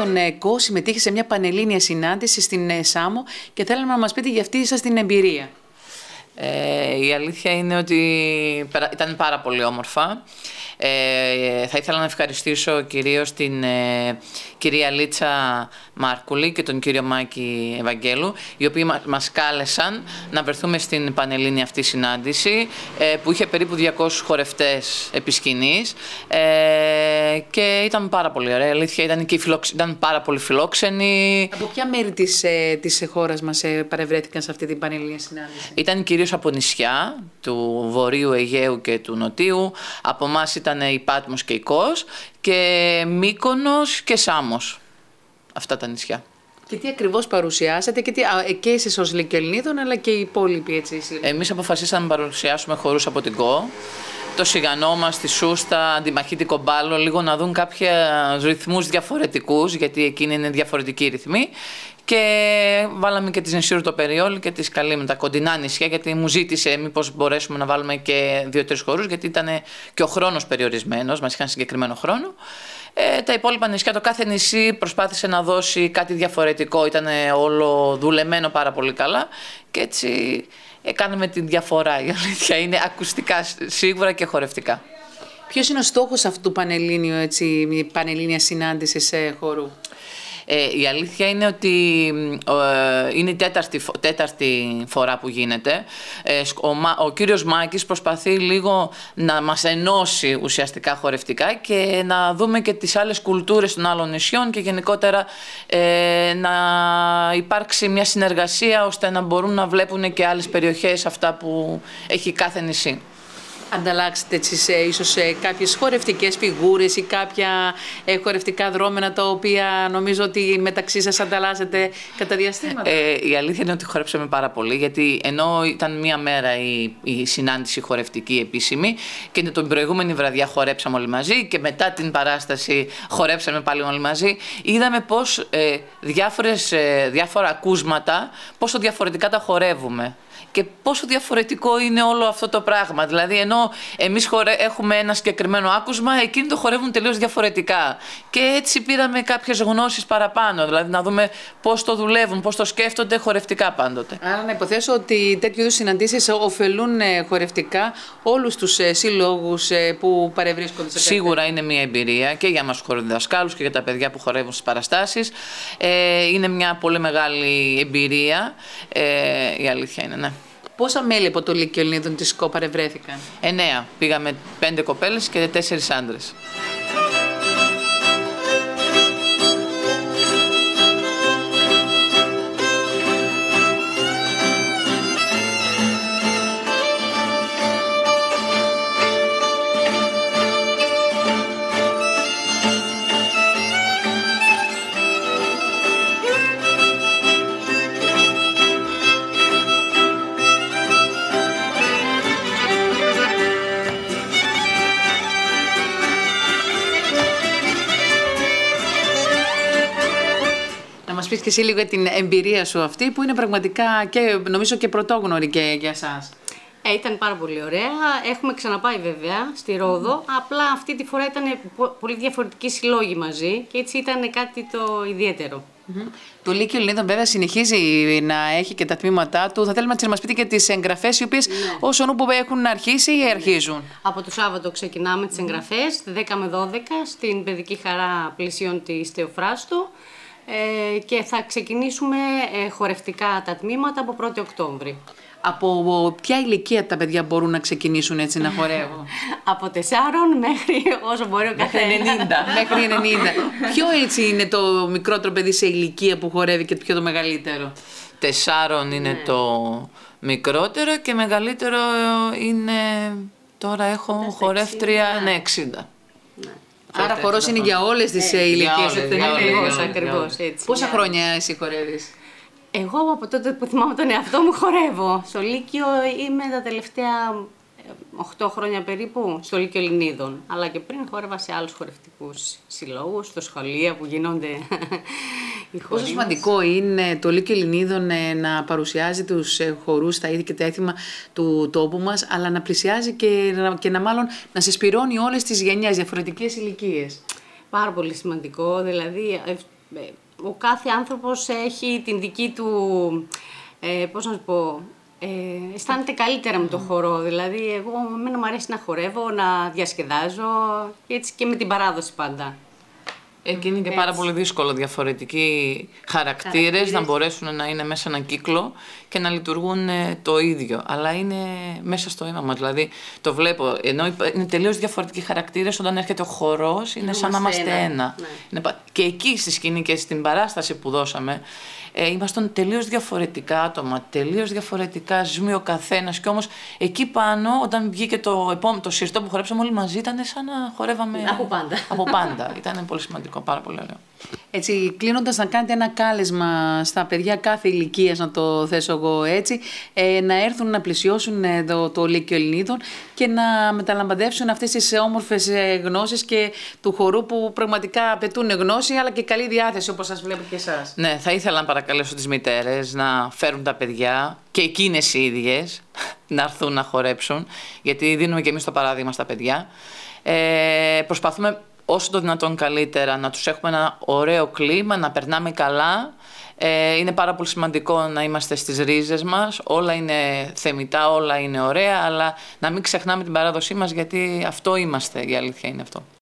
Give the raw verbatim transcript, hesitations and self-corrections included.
Ελληνίδων ΚΟ συμμετείχε σε μια πανελλήνια συνάντηση στην Σάμο και θέλαμε να μας πείτε για αυτή σας την εμπειρία. Ε, η αλήθεια είναι ότι ήταν πάρα πολύ όμορφα. Ε, θα ήθελα να ευχαριστήσω κυρίως την ε, κυρία Λίτσα Μάρκουλη και τον κύριο Μάκη Ευαγγέλου, οι οποίοι μας κάλεσαν να βρεθούμε στην πανελλήνια αυτή συνάντηση, ε, που είχε περίπου διακόσιους χορευτές επί σκηνής, ε, και ήταν πάρα πολύ ωραία. Αλήθεια, ήταν, και φιλοξ... ήταν πάρα πολύ φιλόξενοι. Από ποια μέρη της, ε, της χώρας μας ε, παρευρέθηκαν σε αυτή την πανελλήνια συνάντηση? Ήταν κυρίως από νησιά του Βορείου Αιγαίου και του Νοτίου. Από εμάς ήταν η Πάτμος και η Κος, και Μύκονος και Σάμος. Αυτά τα νησιά. Και τι ακριβώς παρουσιάσατε και, τι, και εσείς ως Λυκειοελληνίδων, αλλά και οι υπόλοιποι, έτσι? Εμείς αποφασίσαμε να παρουσιάσουμε χορούς από την ΚΟ, το Σιγανό μας, τη Σούστα, Αντιμαχίτη Κομπάλο, λίγο να δουν κάποιους ρυθμούς διαφορετικούς, γιατί εκείνη είναι διαφορετικοί ρυθμοί. Και βάλαμε και τις Νησιούρου το Περιόλ και τις Καλή με τα κοντινά νησιά, γιατί μου ζήτησε μήπως μπορέσουμε να βάλουμε και δύο-τρεις χορούς, γιατί ήταν και ο χρόνος περιορισμένος, μας είχαν συγκεκριμένο χρόνο. Ε, τα υπόλοιπα νησιά, το κάθε νησί προσπάθησε να δώσει κάτι διαφορετικό, ήταν όλο δουλεμένο πάρα πολύ καλά και έτσι κάναμε τη διαφορά. Η αλήθεια είναι ακουστικά σίγουρα και χορευτικά. Ποιος είναι ο στόχος αυτού του πανελλήνιου, έτσι, πανελλήνια συνάντησης χορού? Ε, η αλήθεια είναι ότι ε, είναι η τέταρτη, τέταρτη φορά που γίνεται. Ε, ο, ο κύριος Μάκης προσπαθεί λίγο να μας ενώσει ουσιαστικά χορευτικά και να δούμε και τις άλλες κουλτούρες των άλλων νησιών και γενικότερα ε, να υπάρξει μια συνεργασία ώστε να μπορούν να βλέπουν και άλλες περιοχές αυτά που έχει κάθε νησί. Ανταλλάξετε εσείς ε, ίσως ε, κάποιες χορευτικές φιγούρες ή κάποια ε, χορευτικά δρόμενα, τα οποία νομίζω ότι μεταξύ σας ανταλλάσσετε κατά διαστήματα? Ε, η αλήθεια είναι ότι χορέψαμε πάρα πολύ, γιατί ενώ ήταν μία μέρα η, η συνάντηση χορευτική επίσημη και την προηγούμενη βραδιά χορέψαμε όλοι μαζί και μετά την παράσταση χορέψαμε πάλι όλοι μαζί, είδαμε πως ε, διάφορες, ε, διάφορα ακούσματα, πόσο διαφορετικά τα χορεύουμε. Και πόσο διαφορετικό είναι όλο αυτό το πράγμα. Δηλαδή, ενώ εμείς χορε... έχουμε ένα συγκεκριμένο άκουσμα, εκείνοι το χορεύουν τελείως διαφορετικά. Και έτσι πήραμε κάποιες γνώσεις παραπάνω. Δηλαδή, να δούμε πώς το δουλεύουν, πώς το σκέφτονται χορευτικά πάντοτε. Άρα, να υποθέσω ότι τέτοιου είδους συναντήσεις ωφελούν χορευτικά όλους τους συλλόγους που παρευρίσκονται σε τέτοια. Σίγουρα είναι μια εμπειρία και για μας τους χοροδιδασκάλους και για τα παιδιά που χορεύουν στις παραστάσεις. Ε, είναι μια πολύ μεγάλη εμπειρία. Ε, η αλήθεια είναι, ναι. Πόσα μέλη από το Λύκειο Ελληνίδων της ΚΟ παρευρέθηκαν? Εννέα. Πήγαμε πέντε κοπέλες και τέσσερις άντρες. Να μας πεις και εσύ λίγο για την εμπειρία σου αυτή, που είναι πραγματικά και νομίζω και πρωτόγνωρη και για εσάς. Ε, ήταν πάρα πολύ ωραία. Έχουμε ξαναπάει βέβαια στη Ρόδο, mm. απλά αυτή τη φορά ήταν πολύ διαφορετικοί συλλόγοι μαζί και έτσι ήταν κάτι το ιδιαίτερο. Mm-hmm. Το Λύκειο Ελληνίδων βέβαια συνεχίζει να έχει και τα τμήματά του. Θα θέλουμε να μας πείτε και τις εγγραφές, οι οποίες ναι. όσον ούπο έχουν αρχίσει ή αρχίζουν? Ναι. Από το Σάββατο ξεκινάμε τις εγγραφές, δέκα με δώδεκα, στην Παιδική Χαρά πλησίων της Θεοφράστου. Ε, και θα ξεκινήσουμε ε, χορευτικά τα τμήματα από πρώτη Οκτώβρη. Από ποια ηλικία τα παιδιά μπορούν να ξεκινήσουν έτσι να χορεύουν? Από τεσσάρων μέχρι όσο μπορεί ο καθένας. ενενήντα. Μέχρι ενενήντα. Ποιο έτσι είναι το μικρότερο παιδί σε ηλικία που χορεύει και ποιο το μεγαλύτερο? Τεσσάρων είναι ναι. το μικρότερο και μεγαλύτερο είναι, τώρα έχω χορεύτρια, ναι, εξήντα. Ναι. Άρα χορός είναι για όλες τις ε, ηλικίες. Ακριβώς, ακριβώς έτσι. Πόσα χρόνια εσύ χορεύεις? Εγώ από τότε που θυμάμαι τον εαυτό μου χορεύω. Στο Λύκειο είμαι τα τελευταία οκτώ χρόνια περίπου στο Λύκειο Ελληνίδων. Αλλά και πριν χόρευα σε άλλους χορευτικούς συλλόγους, στο σχολείο που γίνονται οι χοροί. Πόσο σημαντικό είναι το Λύκειο Ελληνίδων να παρουσιάζει τους χορούς, τα ήθη και τα έθιμα του τόπου μας, αλλά να πλησιάζει και να, και να μάλλον να συσπηρώνει όλες τις γενιές, διαφορετικές ηλικίες. Πάρα πολύ σημαντικό, δηλαδή ο κάθε άνθρωπος έχει την δική του, ε, πώς να σου πω, ε, αισθάνεται καλύτερα με το χορό. Δηλαδή, εγώ εμένα μου αρέσει να χορεύω, να διασκεδάζω και έτσι και με την παράδοση πάντα. Εκεί είναι και Έτσι. πάρα πολύ δύσκολο διαφορετικοί χαρακτήρες, Χαρακτήρες. να μπορέσουν να είναι μέσα σε έναν κύκλο και να λειτουργούν ε, το ίδιο. Αλλά είναι μέσα στο αίμα μας. Δηλαδή το βλέπω, ενώ υπα- είναι τελείως διαφορετικοί χαρακτήρες, όταν έρχεται ο χορός είναι σαν να Είμαστε είμαστε ένα. ένα. Ναι. Είναι πα- Και εκεί στη σκηνή και στην παράσταση που δώσαμε, ε, ήμασταν τελείως διαφορετικά άτομα, τελείως διαφορετικά ζούμε ο καθένας. Και όμως εκεί πάνω, όταν βγήκε το, επόμενο, το συρτό που χορέψαμε όλοι μαζί, ήταν σαν να χορεύαμε Από πάντα. από πάντα. Ήταν πολύ σημαντικό, πάρα πολύ ωραίο. Έτσι, κλείνοντας, να κάνετε ένα κάλεσμα στα παιδιά κάθε ηλικίας, να το θέσω εγώ έτσι, ε, να έρθουν να πλησιώσουν ε, το, το Λύκειο Ελληνίδων και να μεταλαμπαδεύσουν αυτές τις όμορφες ε, γνώσεις και του χορού που πραγματικά απαιτούν γνώση αλλά και καλή διάθεση, όπως σας βλέπω και εσάς. Ναι, θα ήθελα να παρακαλέσω τις μητέρες να φέρουν τα παιδιά και εκείνες οι ίδιες να έρθουν να χορέψουν, γιατί δίνουμε και εμείς το παράδειγμα στα παιδιά. Ε, προσπαθούμε όσο το δυνατόν καλύτερα να τους έχουμε ένα ωραίο κλίμα, να περνάμε καλά. Ε, είναι πάρα πολύ σημαντικό να είμαστε στις ρίζες μας, όλα είναι θεμιτά, όλα είναι ωραία, αλλά να μην ξεχνάμε την παράδοσή μας, γιατί αυτό είμαστε, η αλήθεια είναι αυτό.